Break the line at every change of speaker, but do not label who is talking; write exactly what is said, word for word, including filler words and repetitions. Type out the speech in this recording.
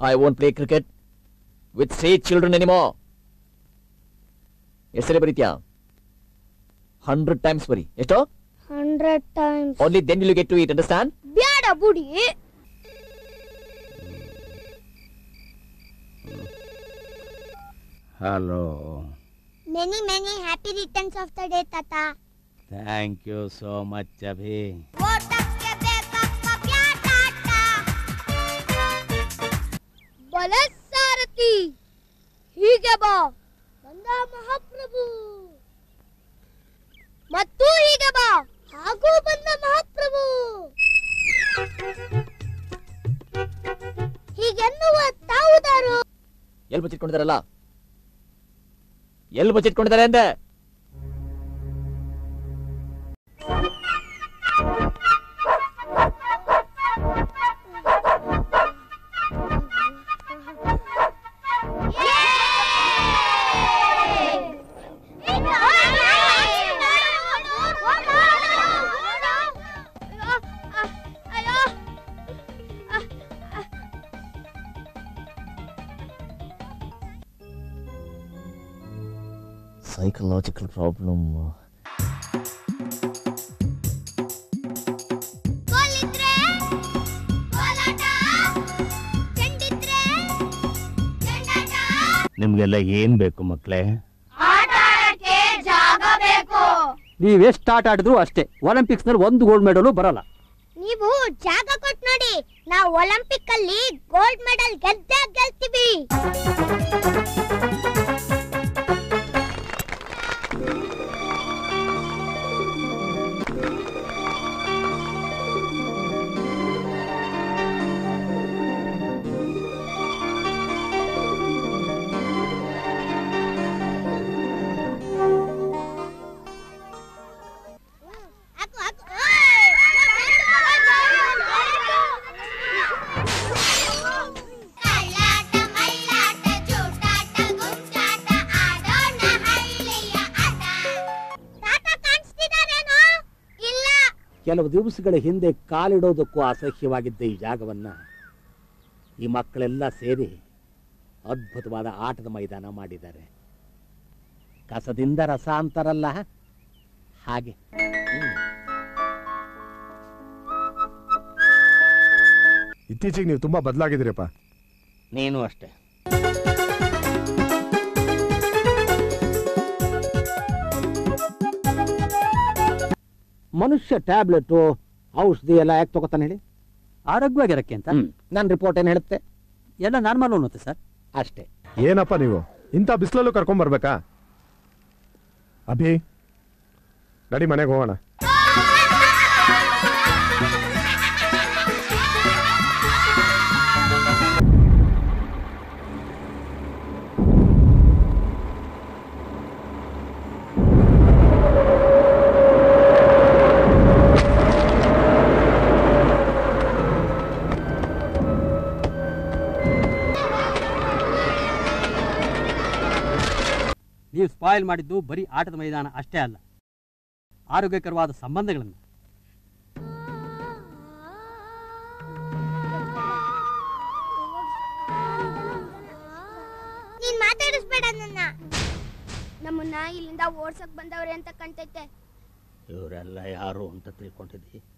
I won't play cricket with street children anymore. ಎಷ್ಟು ಸರಿ ಬರೀತ್ಯಾ? Hundred times ಬರಿ. ಎಷ್ಟು?
Hundred times.
Only then will you get to eat, understand?
ಬ್ಯಾಡ ಬುಡಿ.
Hello.
Many many happy returns of the day, Tata.
Thank you so much, Abhi.
Balasarathi ಹೀಗೆ ಬಾ ಬಂದ ಮಹಾಪ್ರಭು ಮತ್ತು ಹೀಗೆ ಬಾ ಹಾಗೂ ಬಂದ ಮಹಾಪ್ರಭು ಹೀಗೆನ್ನುವ ತಾವುದಾರು
ಎಲ್ಲಿ ಬಚ್ಚಿಟ್ಕೊಂಡಿದಾರಲ್ಲ ಎಲ್ಲಿ ಬಚ್ಚಿಟ್ಕೊಂಡಿದ್ದಾರೆ ಅಂದೆ psychological problem.
ನಿಮ್ಗೆಲ್ಲ ಏನ್ ಬೇಕು ಮಕ್ಕಳೇ?
ನೀವ್ ಎಷ್ಟು ಆಟ ಆಡಿದ್ರು ಅಷ್ಟೇ, ಒಲಿಂಪಿಕ್ಸ್ ನಲ್ಲಿ ಒಂದು ಗೋಲ್ಡ್ ಮೆಡಲ್ ಬರಲ್ಲ.
ನೀವು ಜಾಗ ಕೊಟ್ಟು ನೋಡಿ, ನಾವು ಒಲಿಂಪಿಕ್ ಅಲ್ಲಿ ಗೋಲ್ಡ್ ಮೆಡಲ್ ಗೆದ್ದೇ ಗೆಲ್ತೀವಿ.
ಕೆಲವು ದಿವಸಗಳ ಹಿಂದೆ ಕಾಲಿಡೋದಕ್ಕೂ ಅಸಹ್ಯವಾಗಿದ್ದ ಈ ಜಾಗವನ್ನ ಈ ಮಕ್ಕಳೆಲ್ಲ ಸೇರಿ ಅದ್ಭುತವಾದ ಆಟದ ಮೈದಾನ ಮಾಡಿದ್ದಾರೆ. ಕಸದಿಂದ ರಸ ಅಂತಾರಲ್ಲ ಹಾಗೆ.
ಇತ್ತೀಚೆಗೆ ನೀವು ತುಂಬಾ ಬದಲಾಗಿದ್ದೀರಪ್ಪ.
ನೀನು ಅಷ್ಟೇ.
ಮನುಷ್ಯ ಟ್ಯಾಬ್ಲೆಟ್ ಔಷಧಿ ಎಲ್ಲ ಯಾಕೆ ತಗೋತಾನೆ ಹೇಳಿ? ಆರೋಗ್ಯವಾಗಿರಕ್ಕೆ ಅಂತ. ನನ್ನ ರಿಪೋರ್ಟ್ ಏನು ಹೇಳುತ್ತೆ? ಎಲ್ಲ ನಾರ್ಮಲ್ ಅನ್ನುತ್ತೆ ಸರ್, ಅಷ್ಟೇ.
ಏನಪ್ಪ ನೀವು ಇಂಥ ಬಿಸಿಲಲ್ಲೂ ಕರ್ಕೊಂಡ್ ಬರ್ಬೇಕಾ? ಅಭಿ ನಡಿ ಮನೆಗೆ ಹೋಗೋಣ.
ನೀವು ಸ್ಪಾಯಿಲ್ ಮಾಡಿದ್ದು ಬರೀ ಆಟದ ಮೈದಾನ ಅಷ್ಟೇ ಅಲ್ಲ, ಆರೋಗ್ಯಕರವಾದ ಸಂಬಂಧಗಳನ್ನು.
ನೀನ್ ಮಾತಾಡಿಸ್ಬೇಡ ನನ್ನ. ನಮ್ಮನ್ನ ಇಲ್ಲಿಂದ ಓಡ್ಸಕ್ ಬಂದವ್ರೆ ಅಂತ ಕಾಣ್ತೈತೆ.
ಇವರೆಲ್ಲ ಯಾರು ಅಂತ ತಿಳ್ಕೊಂಡಿದ್ದಿ?